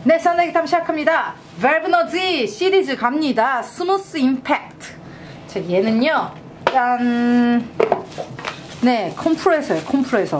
네, 썬데이 탐 시작합니다. 밸브 너지 시리즈 갑니다. 스무스 임팩트. 자, 얘는요, 짠. 네, 컴프레서예요. 컴프레서.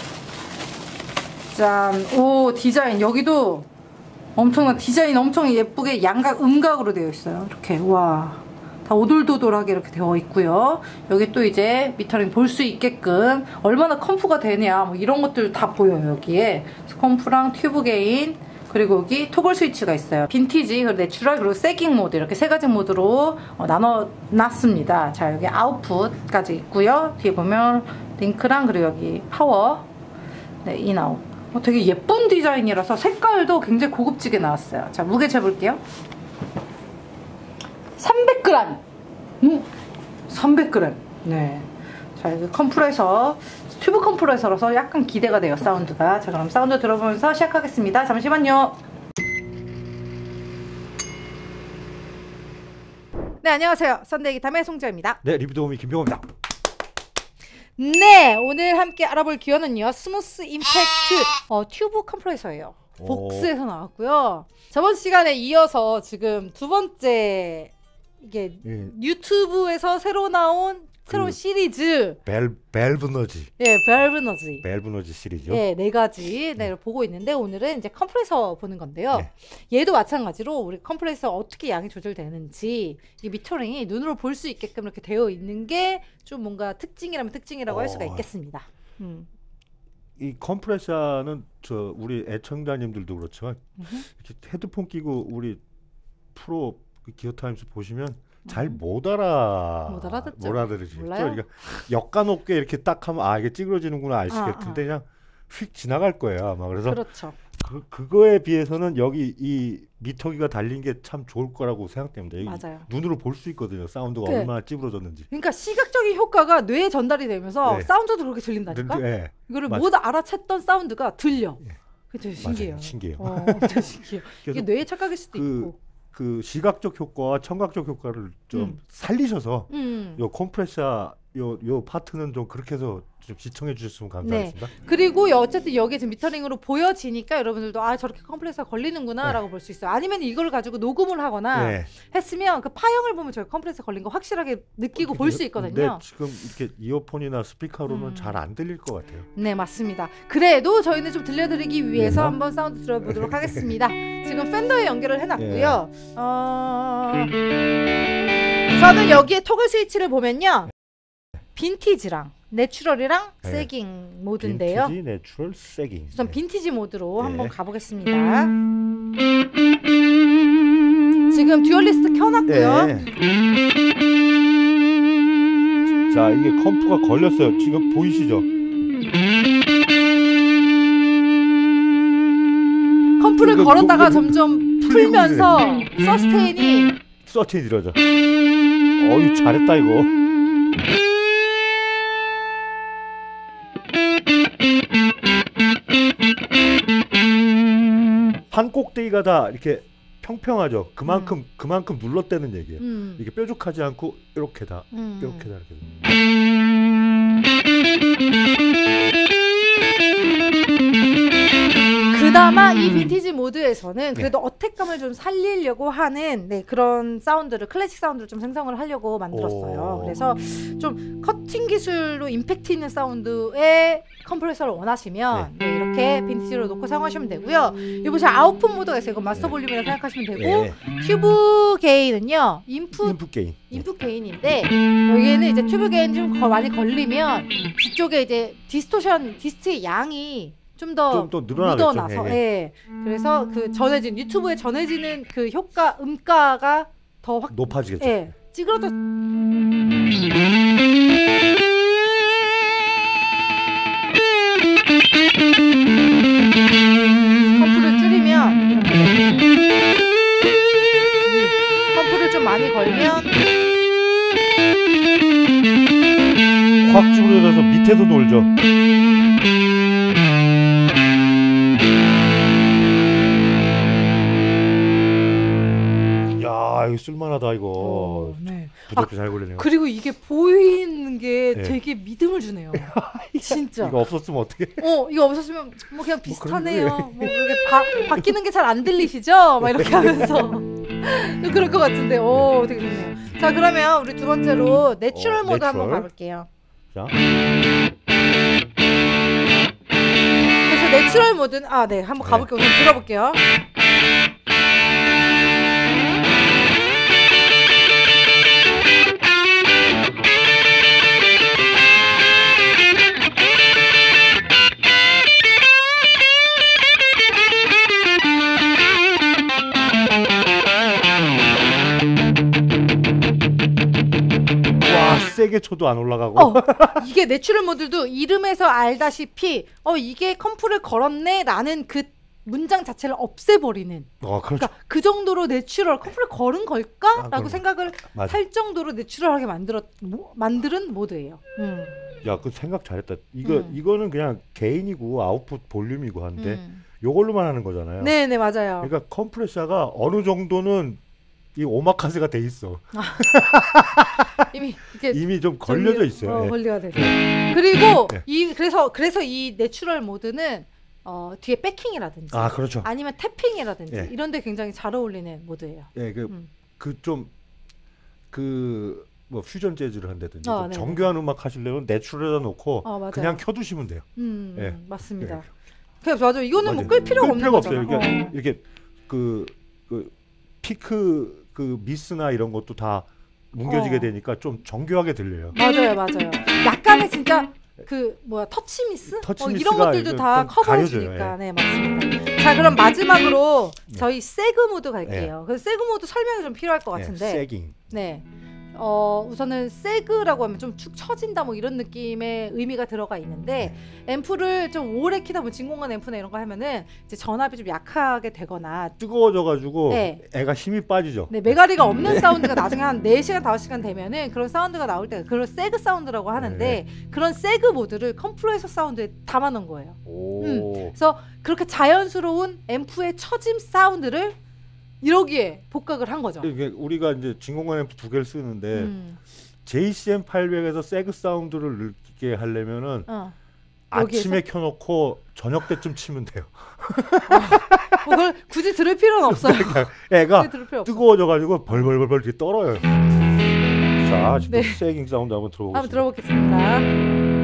짠. 오, 디자인. 여기도 엄청난 디자인, 엄청 예쁘게 양각, 음각으로 되어 있어요. 이렇게. 와. 다 오돌도돌하게 이렇게 되어 있고요. 여기 또 이제 미터링 볼 수 있게끔 얼마나 컴프가 되냐, 뭐 이런 것들 다 보여요, 여기에. 컴프랑 튜브 게인, 그리고 여기 토글 스위치가 있어요. 빈티지, 그리고 내추럴, 그리고 세깅 모드, 이렇게 세 가지 모드로 나눠놨습니다. 자, 여기 아웃풋까지 있고요. 뒤에 보면 링크랑, 그리고 여기 파워, 네, 인아웃. 되게 예쁜 디자인이라서 색깔도 굉장히 고급지게 나왔어요. 자, 무게 재볼게요. 300g. 300g. 네. 자, 이거 컴프레서, 튜브 컴프레서라서 약간 기대가 돼요, 사운드가. 자, 그럼 사운드 들어보면서 시작하겠습니다. 잠시만요. 네, 안녕하세요. 썬데이 기타의 송지아입니다. 네, 리뷰 도우미 김병호입니다. 네, 오늘 함께 알아볼 기어는요, 스무스 임팩트 튜브 컴프레서예요. 복스에서 나왔고요. 저번 시간에 이어서 지금 두 번째, 이게 유튜브에서 새로 나온 새로운 시리즈 밸브 너지. 예, 밸브 너지. 밸브 너지 시리즈요. 예, 네 가지 보고 있는데, 오늘은 이제 컴프레서 보는 건데요. 네. 얘도 마찬가지로 우리 컴프레서 어떻게 양이 조절되는지, 이 미터링이 눈으로 볼 수 있게끔 이렇게 되어 있는 게 좀 뭔가 특징이라면 특징이라고 할 수가 있겠습니다. 이 컴프레서는 저 우리 애청자님들도 그렇지만 이렇게 헤드폰 끼고 우리 프로 기어타임스 보시면 잘 못 알아들으시죠? 그러니까 역간 높게 이렇게 딱 하면 아, 이게 찌그러지는구나 아시겠 텐데 그냥 휙 지나갈 거예요 아마. 그래서 그렇죠. 그거에 비해서는 여기 이 미터기가 달린 게 참 좋을 거라고 생각됩니다. 맞아요. 눈으로 볼 수 있거든요, 사운드가 얼마나 찌그러졌는지. 그러니까 시각적인 효과가 뇌에 전달이 되면서 사운드도 그렇게 들린다니까. 이거를 못 알아챘던 사운드가 들려. 그게 되게 신기해요. 신기해요. 진짜 신기해요. 이게 뇌의 착각일 수도 있고. 그 시각적 효과와 청각적 효과를 좀 살리셔서 요 컴프레서 요 파트는 좀 그렇게 해서 좀 시청해 주셨으면 감사하겠습니다. 네. 그리고 어쨌든 여기에 지금 미터링으로 보여지니까 여러분들도 아, 저렇게 컴프레서가 걸리는구나 라고 볼 수 있어요. 아니면 이걸 가지고 녹음을 하거나 했으면 그 파형을 보면 저희 컴프레서 걸린 거 확실하게 느끼고 볼 수 있거든요. 근데 지금 이렇게 이어폰이나 스피커로는 잘 안 들릴 것 같아요. 네, 맞습니다. 그래도 저희는 좀 들려드리기 위해서 한번 사운드 들어보도록 하겠습니다. 지금 팬더에 연결을 해놨고요. 저는 여기에 토글 스위치를 보면요, 빈티지랑 내추럴이랑 세깅 모드인데요. 빈티지, 내추럴, 세깅. 우선 빈티지 모드로 한번 가보겠습니다. 지금 듀얼리스트 켜놨고요. 자, 이게 컴프가 걸렸어요. 지금 보이시죠? 컴프를 걸었다가 점점 풀면서 서스테인이 이러죠. 어이, 잘했다 이거. 한 꼭대기가 다 이렇게 평평하죠. 그만큼 눌렀다는 얘기예요. 이게 뾰족하지 않고 이렇게 다 이렇게. 그나마 이 빈티지 모드에서는 그래도 어택감을 좀 살리려고 하는 그런 사운드를, 클래식 사운드를 좀 생성을 하려고 만들었어요. 그래서 좀 커팅 기술로 임팩트 있는 사운드의 컴프레서를 원하시면 이렇게 빈티지로 놓고 사용하시면 되고요. 여기 보시면 아웃풋 모드가 있어요. 이거 마스터 볼륨이라고 생각하시면 되고, 튜브 게인은요, 인풋 게인인데, 여기에는 이제 튜브 게인 좀 많이 걸리면 뒤쪽에 이제 디스토의 양이 좀 더 묻어나서, 그래서 그 전해진 유튜브에 전해지는 그 효과, 음가가 더 확 높아지겠죠. 찌그러져. 컴프를 줄이면 컴프를 좀 많이 걸면 확 찌그러져서 밑에도 놀죠. 이거 쓸만하다 이거. 네. 부드럽게 잘 걸리네요. 그리고 이게 보이는 게 네. 되게 믿음을 주네요. 진짜. 이거 없었으면 어떻게? 이거 없었으면 뭐 그냥 비슷하네요. 뭐 이렇게 바뀌는 게 잘 안 들리시죠? 막 이렇게 하면서 그럴 것 같은데, 되게 좋네요. 자, 그러면 우리 두 번째로 내추럴 모드 한번 내추럴. 가볼게요. 자, 그래서 내추럴 모드는 네, 한번 가볼게요. 우선 들어볼게요. 와 세게 쳐도 안 올라가고. 이게 내추럴 모드도 이름에서 알다시피 이게 컴프를 걸었네라는 그 문장 자체를 없애버리는. 그렇죠. 그러니까 그 정도로 내추럴 컴프를 걸은 걸까라고 그럼. 생각을 맞아. 할 정도로 내추럴하게 만드는 모드예요. 야, 그 생각 잘했다. 이거는 그냥 게인이고 아웃풋 볼륨이고 한데 음. 요걸로만 하는 거잖아요. 네네, 맞아요. 그러니까 컴프레셔가 어느 정도는 이 오마카세가 돼 있어. 이미 이렇게 이미 좀 걸려져 있어요. 예. 걸려가 돼서. 그리고 예. 그래서 이 내추럴 모드는 뒤에 백킹이라든지 그렇죠. 아니면 태핑이라든지 예. 이런 데 굉장히 잘 어울리는 모드예요. 예, 뭐 퓨전 재즈를 한다든지 좀 네네. 정교한 음악 하시려면 내추럴에다 놓고 맞아요. 그냥 켜두시면 돼요. 예. 맞습니다. 예. 그래서 맞아. 이거는 뭐 끌 필요가 없는 없어요. 거잖아. 이렇게 그 피크 그 미스나 이런 것도 다 뭉겨지게 되니까 좀 정교하게 들려요. 맞아요. 약간의 진짜 터치 미스? 이런 것들도 다 커버해 주니까. 네, 맞습니다. 자, 그럼 마지막으로 저희 세그 모드 갈게요. 그래서 세그 모드 설명이 좀 필요할 것 같은데. 세깅. 네. 우선은 세그라고 하면 좀 축 처진다 뭐 이런 느낌의 의미가 들어가 있는데, 앰프를 좀 오래 키다 보면 진공관 앰프나 이런 거 하면은 이제 전압이 좀 약하게 되거나 뜨거워져가지고 네. 애가 힘이 빠지죠. 네, 메가리가 없는 사운드가 나중에 한 4시간 5시간 되면은 그런 사운드가 나올 때 그걸 세그 사운드라고 하는데, 그런 세그 모드를 컴프레서 사운드에 담아 놓은 거예요. 그래서 그렇게 자연스러운 앰프의 처짐 사운드를 여기에 복각을 한 거죠. 이게 우리가 이제 진공관 앰프 2개를 쓰는데 JCM 800에서 세그 사운드를 느끼게 하려면은 아침에 켜놓고 저녁 때쯤 치면 돼요. 그걸 굳이 들을 필요는 없어요. 애가 들을 필요 뜨거워져가지고 벌벌벌벌 이렇게 떨어요. 자, 지금 네. 세깅 사운드 한번 들어보겠습니다. 한번 들어보겠습니다.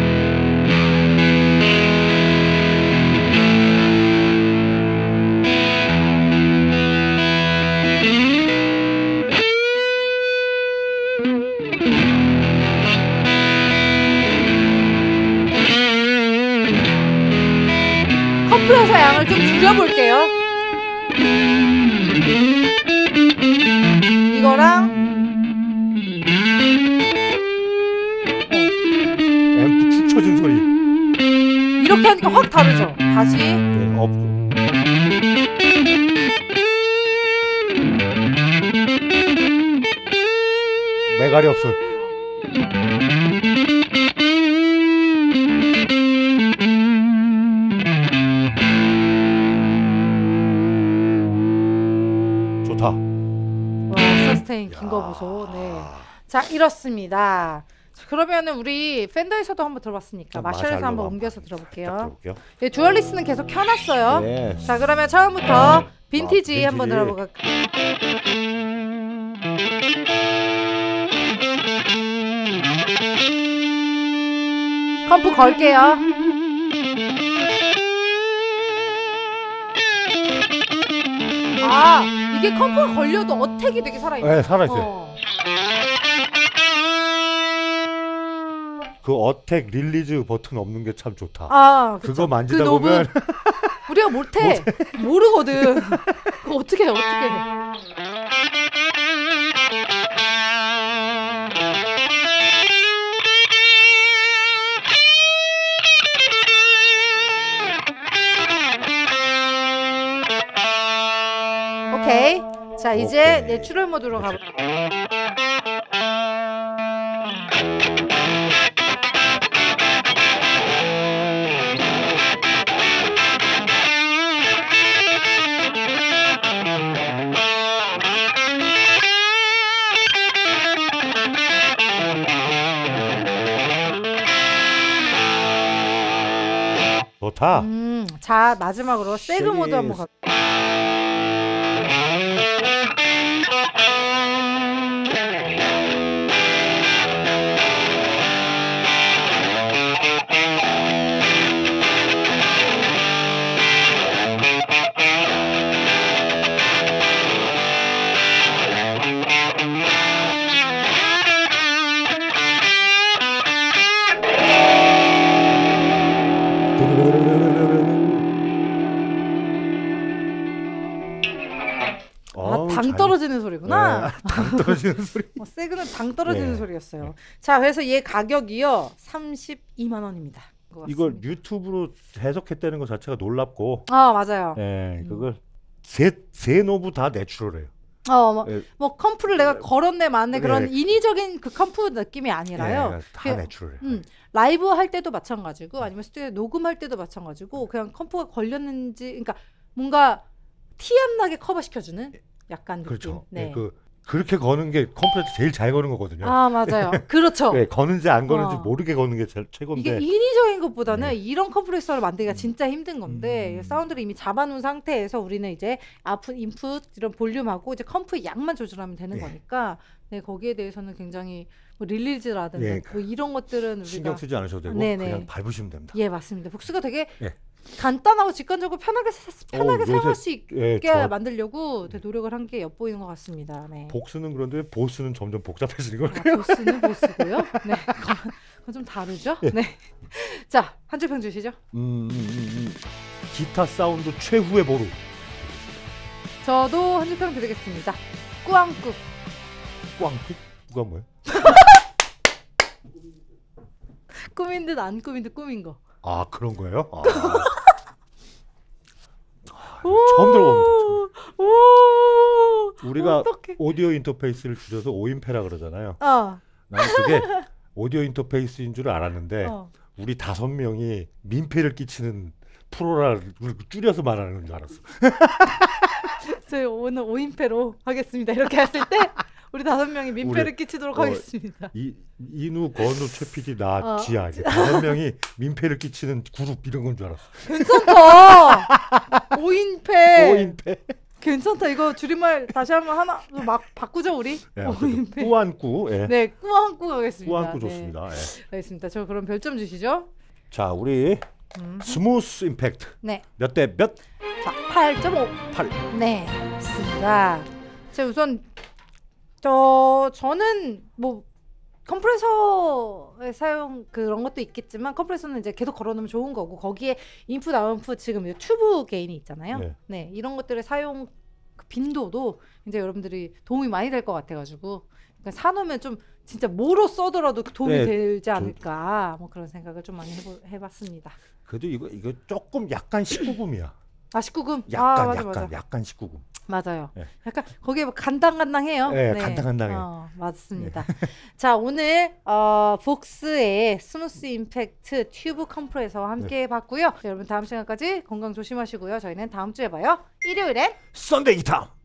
컴프레서 양을 좀 줄여볼게요. 이거랑 앰프 축 처진 소리. 이렇게 하니까 확 다르죠. 다시. 네, 업. 메갈이 없어. 좋다. 와, 서스테인 긴 거 보소. 네. 자, 이렇습니다. 그러면은 우리 팬더에서도 한번 들어봤으니까 마샬에서 한번 옮겨서 들어볼게요. 네, 듀얼리스는 계속 켜놨어요. 네. 자, 그러면 처음부터 빈티지 한번 빈티지. 들어볼게요. 컴프 걸게요. 이게 컴프가 걸려도 어택이 되게 살아있네. 네, 살아있어요. 그 어택 릴리즈 버튼 없는 게 참 좋다. 그쵸. 그거 만지다 그 노브 보면 우리가 못해. 모르거든. 그거 어떻게 해. 오케이. 자, 이제 오케이. 내추럴 모드로 가볼게요. 좋다. 자 마지막으로 세그 모드 한번 가. 당 떨어지는 소리구나. 네, 당 떨어지는 소리. 세그는 당 떨어지는 소리였어요. 자, 그래서 얘 가격이요 32만 원입니다. 이걸 유튜브로 해석했다는 것 자체가 놀랍고. 아 맞아요. 네, 그걸 세 노브 다 내추럴해요. 뭐 컴프를 내가 걸었네 맞네 그런 인위적인 그 컴프 느낌이 아니라요. 다 내추럴해. 라이브 할 때도 마찬가지고 아니면 스튜디오 녹음할 때도 마찬가지고 그냥 컴프가 걸렸는지 그러니까 뭔가 티 안 나게 커버시켜주는 약간 느낌. 그렇죠. 네. 그렇게 거는 게 컴프레서 제일 잘 거는 거거든요. 아 맞아요. 그렇죠. 네, 거는지 안 거는지 모르게 거는 게 제일 최고인데 이게 인위적인 것보다는 이런 컴프레서를 만들기가 진짜 힘든 건데 사운드를 이미 잡아놓은 상태에서 우리는 이제 아웃풋, 인풋 이런 볼륨하고 이제 컴프의 양만 조절하면 되는 거니까 네, 거기에 대해서는 굉장히 뭐 릴리즈라든지 뭐 이런 것들은 우리가 신경 쓰지 않으셔도 되고 그냥 밟으시면 됩니다. 예 맞습니다. 복스가 되게 간단하고 직관적으로 편하게 사용할 수 있게 만들려고 되게 노력을 한 게 엿보이는 것 같습니다. 네. 복스는 그런데 보스는 점점 복잡해지는 걸까요? 보스는 보스고요. 네, 그건 좀 다르죠. 네. 자, 한 줄 평 주시죠. 기타 사운드 최후의 보루. 저도 한 줄 평 드리겠습니다. 꾸안꾸. 꾸안꾸? 누가 뭐야? 꾸민 듯 안 꾸민 듯 꾸민 거. 아 그런 거예요? 처음 들어봅니다. 우리가 오디오 인터페이스를 줄여서 오인페라 그러잖아요. 나는 그게 오디오 인터페이스인 줄 알았는데 우리 5명이 민폐를 끼치는 프로라 줄여서 말하는 줄 알았어. 저희 오늘 오인페로 하겠습니다. 이렇게 했을 때 우리 5명이 민폐를 끼치도록 하겠습니다. 이누, 건우, 최PD, 나, 지아 5명이 민폐를 끼치는 그룹 이런 건 줄 알았어. 괜찮다. 오인페. 괜찮다. 이거 줄임말 다시 한번 하나 막 바꾸죠 우리. 오인페. 꾸안꾸. 네, 꾸안꾸 가겠습니다. 꾸안꾸 좋습니다. 알겠습니다. 저 그럼 별점 주시죠. 자, 우리 스무스 임팩트. 네. 몇 대 몇? 자, 8.5. 8. 네, 맞습니다. 자, 우선 저는 뭐 컴프레서의 사용 그런 것도 있겠지만 컴프레서는 이제 계속 걸어놓으면 좋은 거고 거기에 인풋 아웃풋 지금 튜브 게인이 있잖아요. 네, 이런 것들의 사용 빈도도 이제 여러분들이 도움이 많이 될 것 같아가지고 그러니까 사놓으면 좀 진짜 뭐로 써더라도 도움이 되지 않을까 뭐 그런 생각을 좀 많이 해봤습니다. 그래도 이거 조금 약간 19금이야. 아 19금? 약간 19금. 맞아요. 약간 거기에 뭐 간당간당해요. 네, 간당간당해. 맞습니다. 자, 오늘 복스의 스무스 임팩트 튜브 컴프레서와 함께 해봤고요. 여러분 다음 시간까지 건강 조심하시고요. 저희는 다음 주에 봐요. 일요일엔 썬데이 기타.